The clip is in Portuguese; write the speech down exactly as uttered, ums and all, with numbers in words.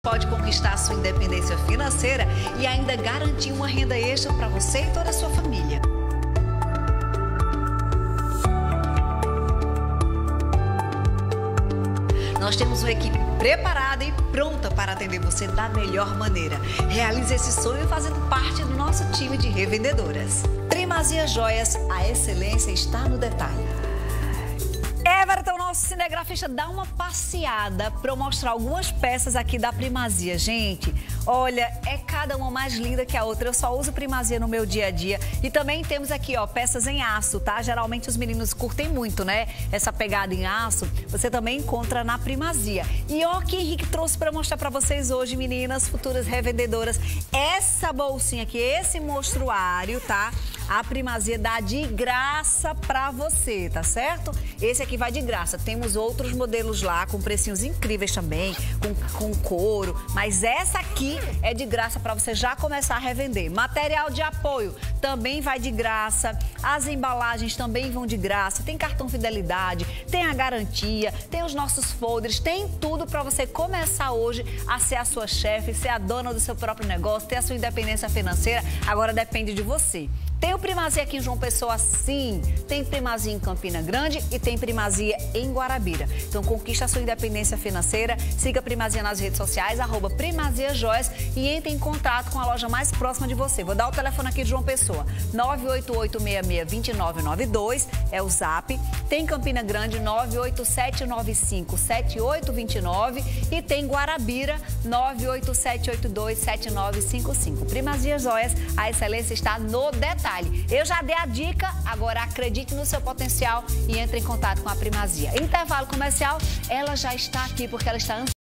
pode conquistar a sua independência financeira e ainda garantir uma renda extra para você e toda a sua família. Nós temos uma equipe preparada e pronta para atender você da melhor maneira. Realize esse sonho fazendo parte do nosso time de revendedoras. Primazia Joias, a excelência está no detalhe. Everton, nosso cinegrafista, dá uma passeada para eu mostrar algumas peças aqui da Primazia. Gente, olha, é cada uma mais linda que a outra. Eu só uso Primazia no meu dia a dia. E também temos aqui, ó, peças em aço, tá? Geralmente os meninos curtem muito, né? Essa pegada em aço, você também encontra na Primazia. E ó, que Henrique trouxe para mostrar para vocês hoje, meninas, futuras revendedoras. Essa bolsinha aqui, esse mostruário, tá? A Primazia dá de graça pra você, tá certo? Esse aqui vai de graça. Temos outros modelos lá com precinhos incríveis também, com, com couro. Mas essa aqui é de graça pra você já começar a revender. Material de apoio também vai de graça. As embalagens também vão de graça. Tem cartão fidelidade, tem a garantia, tem os nossos folders, tem tudo pra você começar hoje a ser a sua chefe, ser a dona do seu próprio negócio, ter a sua independência financeira. Agora depende de você. Tem o Primazia aqui em João Pessoa, sim. Tem Primazia em Campina Grande e tem Primazia em Guarabira. Então, conquista a sua independência financeira. Siga a Primazia nas redes sociais, arroba Primazia Joias, e entre em contato com a loja mais próxima de você. Vou dar o telefone aqui de João Pessoa. nove oito oito, seis seis, dois nove nove dois é o zap. Tem Campina Grande, nove oito sete nove cinco, sete oito dois nove. E tem Guarabira, nove oito sete oito dois, sete nove cinco cinco. Primazia Joias, a excelência está no detalhe. Eu já dei a dica, agora acredite no seu potencial e entre em contato com a Primazia. Intervalo comercial, ela já está aqui porque ela está ansiosa.